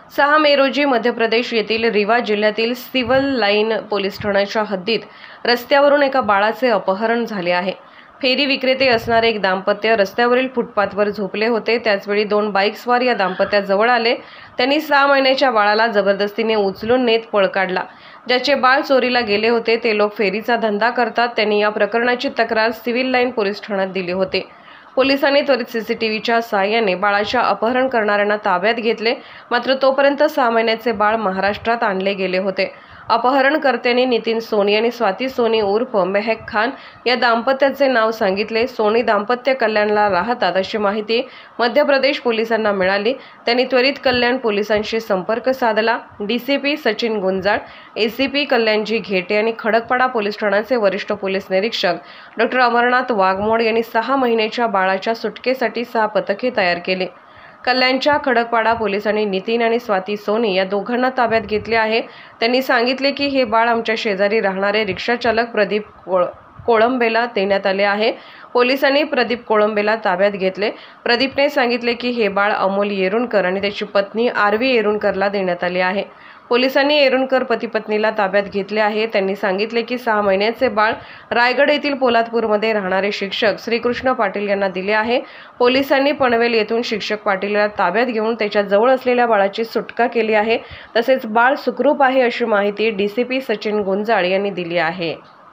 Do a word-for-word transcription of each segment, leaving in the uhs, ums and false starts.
सहा मे रोजी मध्य प्रदेश येथील रीवा जिल्ह्यातील सिव्हिल लाईन पोलीस ठाण्याच्या हद्दीत रस्त्यावरून एका बाळाचे अपहरण झाले आहे। फेरी विक्रेते असणारे एक दाम्पत्य रस्त्यावरील फुटपाथवर झोपले होते। त्याचवेळी दोन बाईकस्वार या दाम्पत्याजवळ आले। त्यांनी सहा महिन्याच्या बाळाला जबरदस्तीने उचलून नेत पळ काढला। ज्याचे बाळ चोरीला गेले होते ते लोक फेरीचा धंदा करतात। त्यांनी या प्रकरणाची तक्रार सिव्हिल लाईन पोलीस ठाण्यात दिली होती। पोलिसांनी त्वरित सीसीटीव्हीच्या सहाय्याने बाळाच्या अपहरण करणाऱ्यांना ताब्यात घेतले। मात्र तोपर्यंत सहा महिन्याचे बाळ महाराष्ट्रात आणले गेले होते। अपहरणकर्त्यांनी नितीन सोनी आणि स्वाती सोनी उर्फ मेहक खान या दाम्पत्याचे नाव सांगितले। सोनी दाम्पत्य कल्याणला राहतात अशी माहिती मध्य प्रदेश पोलिसांना मिळाली। त्यांनी त्वरित कल्याण पोलिसांशी संपर्क साधला। डीसीपी सचिन गुंजाळ, एसीपी कल्याणजी घेटे आणि खडकपाडा पोलीस ठाण्याचे वरिष्ठ पोलीस निरीक्षक डॉक्टर अमरनाथ वाघमोड यांनी सहा महिन्याच्या बाळाच्या सुटकेसाठी सहा पथके तयार केली। कल्याणच्या खडकपाडा पोलिसांनी नितीन आणि स्वाती सोनी या दोघांना ताब्यात घेतले आहे। त्यांनी सांगितले की हे बाळ आमच्या शेजारी राहणारे रिक्षा चालक प्रदीप कोळ कोळंबेला देण्यात आले आहे। पोलिसांनी प्रदीप कोळंबेला ताब्यात घेतले। प्रदीपने सांगितले की हे बाळ अमोल येरुणकर आणि त्याची पत्नी आरवी येरुणकरला देण्यात आले आहे। पोलिसांनी येरुणकर पती पत्नीला ताब्यात घेतले आहे। त्यांनी सांगितले की सहा महिन्याचे बाळ रायगड येथील पोलादपूरमध्ये राहणारे शिक्षक श्रीकृष्ण पाटील यांना दिले आहे। पोलिसांनी पनवेल येथून शिक्षक पाटीलला ताब्यात घेऊन त्याच्या जवळ असलेल्या बाळाची सुटका केली आहे। तसेच बाळ सुखरूप आहे अशी माहिती डीसीपी सचिन गुंजाळ यांनी दिली आहे।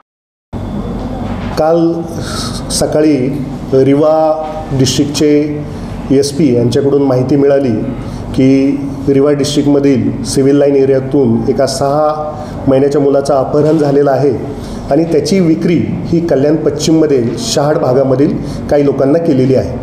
काल सकाळी रीवा डिस्ट्रिक्टचे एस पी यांच्याकडून माहिती मिळाली की रीवा डिस्ट्रिक्टमधील सिव्हिल लाईन एरियातून एका सहा महिन्याच्या मुलाचं अपहरण झालेलं आहे आणि त्याची विक्री ही कल्याण पश्चिममध्ये शहाड भागामधील काही लोकांना केलेली आहे।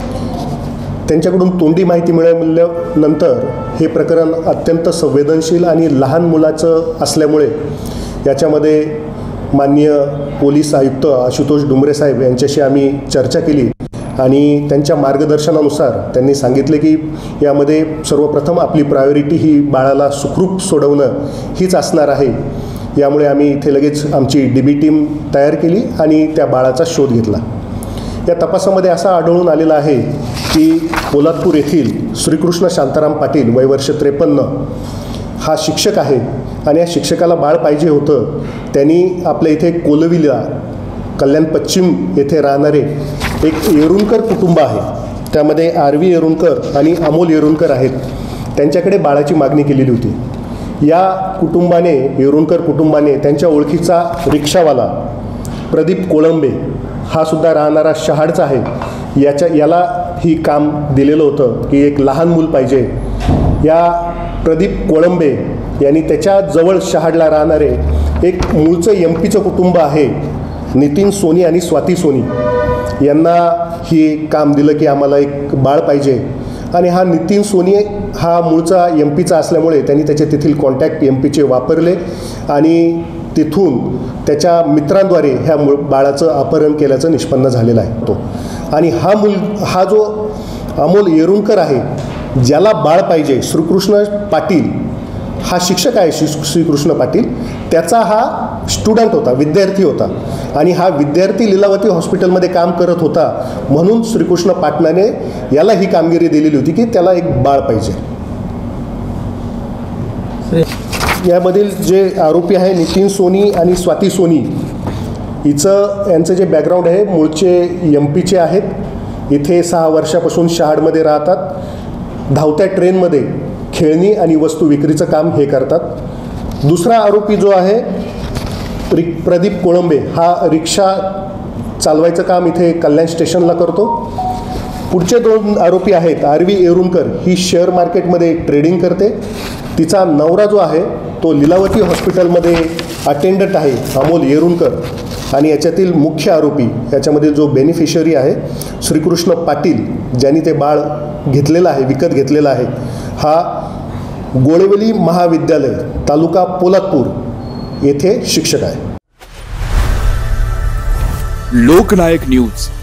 त्यांच्याकडून तोंडी माहिती मिळाल्यानंतर हे प्रकरण अत्यंत संवेदनशील आणि लहान मुलाचं असल्यामुळे याच्यामध्ये माननीय पोलीस आयुक्त आशुतोष डुमरे साहेब यांच्याशी आम्ही चर्चा केली आणि त्यांच्या मार्गदर्शनानुसार त्यांनी सांगितले की यामध्ये सर्वप्रथम आपली प्रायोरिटी ही बाळाला सुखरूप सोडवणं हीच असणार आहे। यामुळे आम्ही इथे लगेच आमची डी बी टीम तयार केली आणि त्या बाळाचा शोध घेतला। या तपासामध्ये असा आढळून आलेला आहे की पोलादपूर येथील श्रीकृष्ण शांताराम पाटील वय वर्ष त्रेपन्न हा शिक्षक आहे आणि या शिक्षकाला बाळ पाहिजे होतं। त्यांनी आपल्या इथे कोलविला कल्याण पश्चिम येथे राहणारे एक येरुणकर कुटुंब आहे, त्यामध्ये आरवी येरुणकर आणि अमोल येरुणकर आहेत, त्यांच्याकडे बाळाची मागणी केलेली होती। या कुटुंबाने येरुणकर कुटुंबाने त्यांच्या ओळखीचा रिक्षावाला प्रदीप कोळंबे हा सुद्धा राहणारा शहाडचा आहे, याच्या याला ही काम दिलेलं होतं की एक लहान मूल पाहिजे। या प्रदीप कोळंबे यांनी त्याच्या जवळ शहाडला राहणारे एक मूळचं एम पीचं कुटुंब आहे नितीन सोनी आणि स्वाती सोनी यांना ही काम दिलं की आम्हाला एक बाळ पाहिजे। आणि हा नितीन सोनी हा मूळचा एम पीचा असल्यामुळे त्यांनी त्याचे तेथील कॉन्टॅक्ट एम पीचे वापरले आणि तिथून त्याच्या मित्रांद्वारे ह्या मूळ बाळाचं अपहरण केल्याचं निष्पन्न झालेलं आहे तो। आणि हा मूल हा जो अमोल येरुणकर आहे ज्याला बाळ पाहिजे, श्रीकृष्ण पाटील हा शिक्षक आहे, श्री श्रीकृष्ण पाटील त्याचा हा स्टुडंट होता, विद्यार्थी होता आणि हा विद्यार्थी लीलावती हॉस्पिटलमध्ये काम करत होता। म्हणून श्रीकृष्ण पाटलाने याला ही कामगिरी दिलेली होती की त्याला एक बाळ पाहिजे। यामधील जे आरोपी आहे नितीन सोनी आणि स्वाती सोनी हिचं यांचं जे बॅकग्राऊंड आहे मूळचे एम पीचे आहेत, इथे सहा वर्षापासून शहाडमध्ये राहतात, धावत्या ट्रेनमध्ये खेळणी आणि वस्तू विक्रीचं काम हे करतात। दुसरा आरोपी जो आहे रि प्रदीप कोळंबे हा रिक्षा चालवायचं काम इथे कल्याण स्टेशनला करतो। पुढचे दोन आरोपी आहेत आरवी येरुणकर ही शेअर मार्केटमध्ये ट्रेडिंग करते। तिचा नवरा जो आहे तो लीलावती हॉस्पिटलमध्ये अटेंडंट आहे अमोल येरुणकर। आणि याच्यातील मुख्य आरोपी याच्यामध्ये जो बेनिफिशरी आहे श्रीकृष्ण पाटील ज्यांनी ते बाळ घेतलेलं आहे, विकत घेतलेलं आहे, हा गोळेवली महाविद्यालय तालुका पोलादपूर येथे शिक्षक आहे। लोकनायक न्यूज